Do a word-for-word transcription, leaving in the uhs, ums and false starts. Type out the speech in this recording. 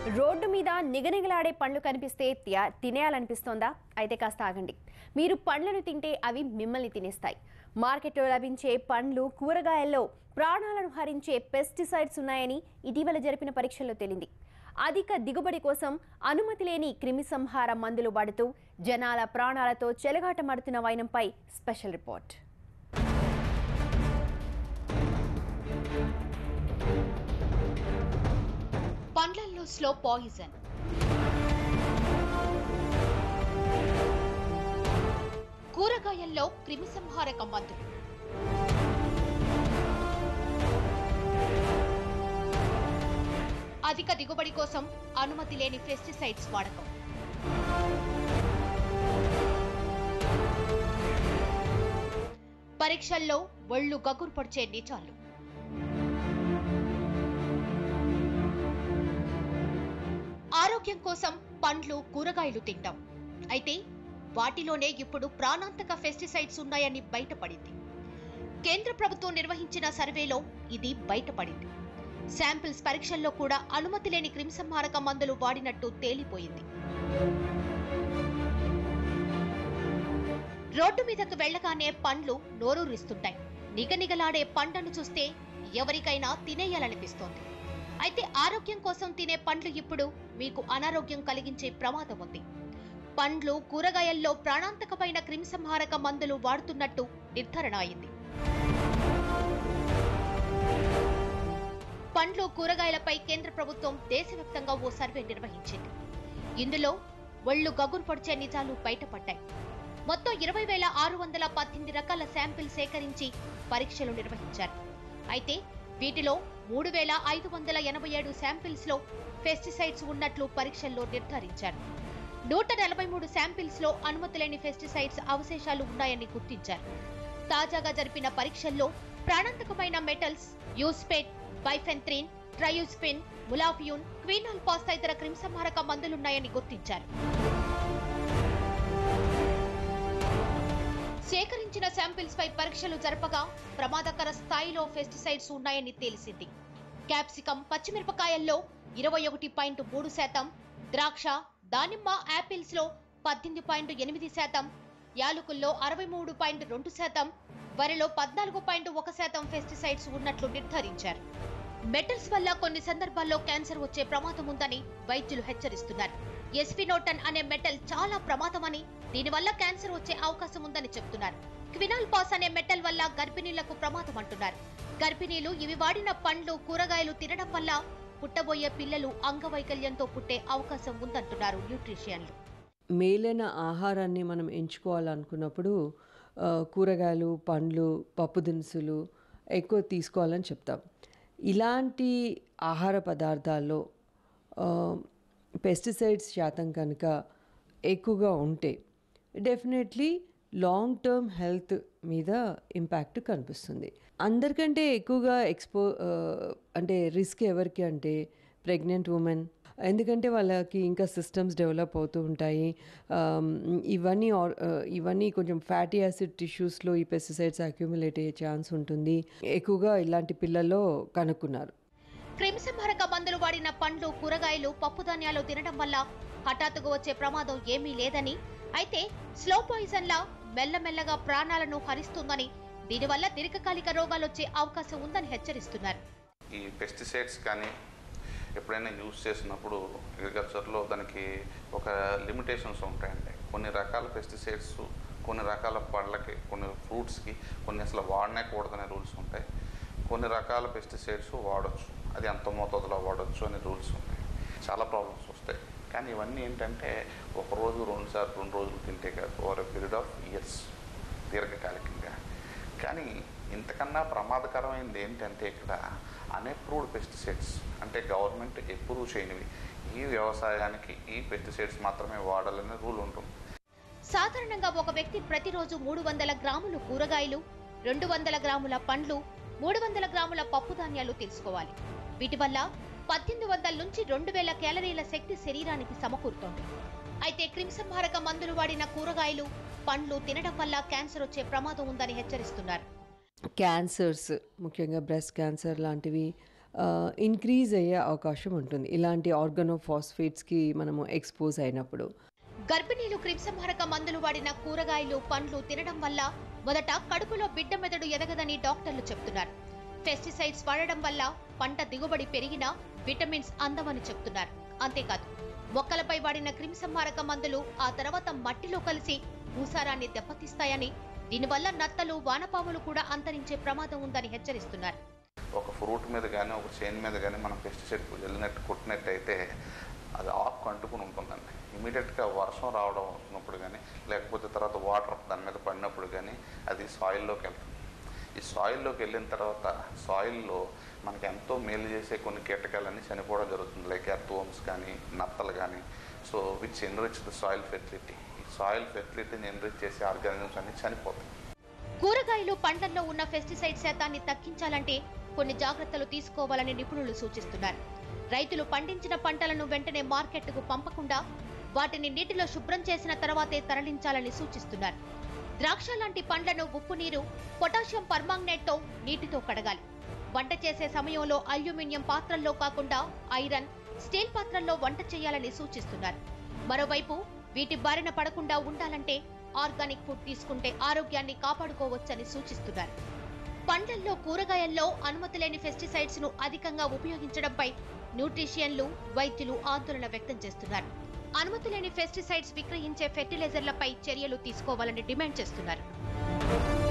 Road మీద నిగనిగలాడే పండ్లు కనిపిస్తే తినేయాలనిపిస్తోందా? అయితే కాస్త ఆగండి. మీరు పండ్లను తింటే అవి మిమ్మల్ని తినేస్తాయి. మార్కెట్లో లభించే పండ్లు, కూరగాయల్లో ప్రాణాలను హరించే పెస్టిసైడ్స్ ఉన్నాయని ఇటీవల జరిపిన పరీక్షల్లో తేలింది. అధిక దిగుబడి కోసం అనుమతి లేని క్రిమిసంహార మందులు వాడుతూ జనాల ప్రాణాలతో చెలగాటమాడుతున్న వైనంపై స్పెషల్ రిపోర్ట్. పండ్లల్లో స్లో పాయిజన్, కూరగాయల్లో క్రిమిసంహారక మందులు, అధిక దిగుబడి కోసం అనుమతి లేని పెస్టిసైడ్స్ వాడకం. పరీక్షల్లో ఒళ్ళు గగుర్పొడిచే నిజాలు. ఆరోగ్యం కోసం పండ్లు, కూరగాయలు తింటాం. అయితే వాటిలోనే ఇప్పుడు ప్రాణాంతక పెస్టిసైడ్స్ ఉన్నాయని బయటపడింది. కేంద్ర ప్రభుత్వం నిర్వహించిన సర్వేలో ఇది బయటపడింది. శాంపిల్స్ పరీక్షల్లో కూడా అనుమతి లేని క్రిమిసంహారక మందులు వాడినట్టు తేలిపోయింది. రోడ్డు మీదకు వెళ్లగానే పండ్లు నోరూరిస్తుంటాయి. నిగనిగలాడే పండ్లను చూస్తే ఎవరికైనా తినేయాలనిపిస్తోంది. అయితే ఆరోగ్యం కోసం తినే పండ్లు ఇప్పుడు మీకు అనారోగ్యం కలిగించే ప్రమాదం ఉంది. పండ్లు, కూరగాయల్లో ప్రాణాంతకమైన క్రిమిసంహారక మందులు వాడుతున్నట్టు నిర్ధారణ అయింది. పండ్లు, కూరగాయలపై కేంద్ర ప్రభుత్వం దేశవ్యాప్తంగా ఓ సర్వే నిర్వహించింది. ఇందులో ఒళ్ళు గగురు పొడిచే నిజాలు బయటపడ్డాయి. మొత్తం ఇరవై వేల ఆరు వందల పద్దెనిమిది రకాల శాంపిల్ సేకరించి పరీక్షలు నిర్వహించారు. అయితే వీటిలో మూడు వేల ఐదు వందల ఎనభై ఏడు శాంపిల్స్ లో పెస్టిసైడ్స్ ఉన్నట్లు పరీక్షల్లో నిర్ధారించారు. నూట నలభై మూడు శాంపిల్స్ లో అనుమతి లేని పెస్టిసైడ్స్ అవశేషాలు ఉన్నాయని గుర్తించారు. తాజాగా జరిపిన పరీక్షల్లో ప్రాణాంతకమైన మెటల్స్, యూస్పేట్, బైఫెంత్రిన్, ట్రయూస్పిన్, ములాఫియూన్, క్వినాల్ పాస్ తదితర క్రిమిసంహారక మందులున్నాయని గుర్తించారు. సేకరించిన శాంపిల్స్ పై పరీక్షలు జరపగా ప్రమాదకర స్థాయిలో పెస్టిసైడ్స్ ఉన్నాయని తెలిసింది. క్యాప్సికం, పచ్చిమిరపకాయల్లో ఇరవై ఒకటి పాయింట్ మూడు శాతం, ద్రాక్ష, దానిమ్మ, యాపిల్స్ లో పద్దెనిమిది పాయింట్ ఎనిమిది శాతం, యాలకుల్లో అరవై మూడు పాయింట్ రెండు శాతం, వరిలో పద్నాలుగు పాయింట్ ఒక శాతం పెస్టిసైడ్స్ ఉన్నట్లు నిర్ధారించారు. మెటల్స్ వల్ల కొన్ని సందర్భాల్లో క్యాన్సర్ వచ్చే ప్రమాదం ఉందని వైద్యులు హెచ్చరిస్తున్నారు. ఎస్ఫినోటన్ అనే మెటల్ చాలా ప్రమాదమని, దీనివల్ల క్యాన్సర్ వచ్చే అవకాశం ఉందని చెప్తున్నారు. క్వినాల్ పాస్ అనే మెటల్ వల్ల గర్భిణీలకు ప్రమాదం అంటున్నారు. గర్భిణీలు ఇవి వాడిన పండ్లు, కూరగాయలు తినడం వల్ల పుట్టబోయే పిల్లలు అంగవైకల్యంతో పుట్టే అవకాశం ఉందంటున్నారు న్యూట్రిషియన్లు. మేలైన ఆహారాన్ని మనం ఎంచుకోవాలనుకున్నప్పుడు కూరగాయలు, పండ్లు, పప్పు దినుసులు ఎక్కువ తీసుకోవాలని చెప్తాం. ఇలాంటి ఆహార పదార్థాల్లో పెస్టిసైడ్స్ శాతం కనుక ఎక్కువగా ఉంటే డెఫినెట్లీ లాంగ్ టర్మ్ హెల్త్ మీద ఇంపాక్ట్ కనిపిస్తుంది. అందరికంటే ఎక్కువగా ఎక్స్పో అంటే రిస్క్ ఎవరికి అంటే ప్రెగ్నెంట్ ఉమెన్, ఎందుకంటే వాళ్ళకి ఇంకా సిస్టమ్స్ డెవలప్ అవుతూ ఉంటాయి. ఇవన్నీ ఇవన్నీ కొంచెం ఫ్యాటీ యాసిడ్ టిష్యూస్లో ఈ పెస్టిసైడ్స్ అక్యుములేట్ అయ్యే ఛాన్స్ ఉంటుంది. ఎక్కువగా ఇలాంటి పిల్లల్లో కనుక్కున్నారు. క్రిమిసంహారక మందులు వాడిన పండ్లు, కూరగాయలు, పప్పు ధాన్యాలు తినడం వల్ల హఠాత్తుగా వచ్చే ప్రమాదం ఏమీ లేదని, అయితే స్లో పాయిజన్ లా మెల్లమెల్లగా ప్రాణాలను హరిస్తుందని, దీనివల్ల దీర్ఘకాలిక రోగాలు వచ్చే అవకాశం ఉందని హెచ్చరిస్తున్నారు. ఈ పెస్టిసైడ్స్ కానీ ఎప్పుడైనా యూజ్ చేసినప్పుడు అగ్రికల్చర్లో దానికి ఒక లిమిటేషన్స్ ఉంటాయండి. కొన్ని రకాల పెస్టిసైడ్స్ కొన్ని రకాల పండ్లకి, కొన్ని ఫ్రూట్స్కి కొన్ని అసలు వాడనేకూడదనే రూల్స్ ఉంటాయి. కొన్ని రకాల పెస్టిసైడ్స్ వాడచ్చు, అది ఎంత మోతాదులో వాడచ్చు అనే రూల్స్ ఉంటాయి. చాలా ప్రాబ్లమ్స్ వస్తాయి. కానీ ఇవన్నీ ఏంటంటే ఒక రోజు రెండు సార్లు రెండు రోజులు తింటే కాదు, over a period of years, దీర్ఘకాలికంగా. కానీ ఇంతకన్నా ప్రమాదకరమైనది ఏంటంటే ఇక్కడ అన్అప్రూవ్డ్ పెస్టిసైడ్స్, అంటే గవర్నమెంట్ అప్రూవ్ చేయనివి, ఈ వ్యవసాయానికి ఈ పెస్టిసైడ్స్ మాత్రమే వాడాలనే రూల్ ఉంటుంది. సాధారణంగా ఒక వ్యక్తి ప్రతిరోజు మూడు వందల గ్రాములు కూరగాయలు, రెండు వందల గ్రాముల పండ్లు, మూడు వందల గ్రాముల పప్పు ధాన్యాలు తీసుకోవాలి. వీటి వల్ల పద్దెనిమిది వందల నుంచి రెండు వేల క్యాలరీల శక్తి శరీరానికి సమకూరుతోంది. అయితే క్రిమిసంహారక మందులు వాడిన కూరగాయలు, పండ్లు తినడం వల్ల క్యాన్సర్ వచ్చే ప్రమాదం ఉందని హెచ్చరిస్తున్నారు. క్యాన్సర్స్, ముఖ్యంగా బ్రెస్ట్ క్యాన్సర్ లాంటివి ఇంక్రీజ్ అయ్యే అవకాశం ఉంటుంది ఇలాంటి ఆర్గానోఫాస్ఫేట్స్కి మనము ఎక్స్పోజ్ అయినప్పుడు. గర్భిణీలు క్రిమిసంహారక మందులు వాడిన కూరగాయలు పండ్లు తినడం వల్ల మొదట కడుపులో బిడ్డ మెదడు ఎదగదని డాక్టర్లు చెప్తున్నారు. పెస్టిసైడ్స్ వాడడం వల్ల పంట దిగుబడి పెరిగినా విటమిన్స్ అందమని చెప్తున్నారు. అంతేకాదు మొక్కలపై వాడిన క్రిమిసంహారక మందులు ఆ తర్వాత మట్టిలో కలిసి భూసారాన్ని దెబ్బతీస్తాయని, దీనివల్ల నత్తలు వానపాములు కూడా అంతరించే ప్రమాదం ఉందని హెచ్చరిస్తున్నారు. ఒక ఫ్రూట్ మీద కానీ ఒక చైన్ మీద కానీ మనం పెస్టిసైడ్ వెళ్ళినట్టు కొట్టినట్టయితే అది ఆకు అంటుకుని ఉంటుందండి. ఇమీడియట్గా వర్షం రావడం వచ్చినప్పుడు కానీ లేకపోతే తర్వాత వాటర్ దాని మీద పడినప్పుడు కానీ అది సాయిల్లోకి వెళ్తుంది. ఈ సాయిల్లోకి వెళ్ళిన తర్వాత సాయిల్లో మనకి ఎంతో మేలు చేసే కొన్ని కీటకాలన్నీ చనిపోవడం జరుగుతుంది. లైక్ ఎర్త్వర్మ్స్ కానీ నత్తలు కానీ. So which enrich the soil fertility. ఈ సాయిల్ ఫెర్టిలిటీని ఎన్రిచ్ చేసే ఆర్గానిజమ్స్ అన్ని చనిపోతాయి. కూరగాయలు పండ్లలో ఉన్న పెస్టిసైడ్ శాతాన్ని తగ్గించాలంటే కొన్ని జాగ్రత్తలు తీసుకోవాలని నిపుణులు సూచిస్తున్నారు. రైతులు పండించిన పంటలను వెంటనే మార్కెట్కు పంపకుండా వాటిని నీటిలో శుభ్రం చేసిన తర్వాతే తరలించాలని సూచిస్తున్నారు. ద్రాక్ష లాంటి పండ్లను ఉప్పు నీరు, పొటాషియం పర్మాంగనేట్తో నీటితో కడగాలి. వంట చేసే సమయంలో అల్యూమినియం పాత్రల్లో కాకుండా ఐరన్, స్టీల్ పాత్రల్లో వంట చేయాలని సూచిస్తున్నారు. మరోవైపు వీటి బారిన పడకుండా ఉండాలంటే ఆర్గానిక్ ఫుడ్ తీసుకుంటే ఆరోగ్యాన్ని కాపాడుకోవచ్చని సూచిస్తున్నారు. పండ్లల్లో కూరగాయల్లో అనుమతి లేని పెస్టిసైడ్స్ ను అధికంగా ఉపయోగించడంపై న్యూట్రిషియన్లు, వైద్యులు ఆందోళన వ్యక్తం చేస్తున్నారు. అనుమతి లేని పెస్టిసైడ్స్ విక్రయించే ఫెర్టిలైజర్లపై చర్యలు తీసుకోవాలని డిమాండ్ చేస్తున్నారు.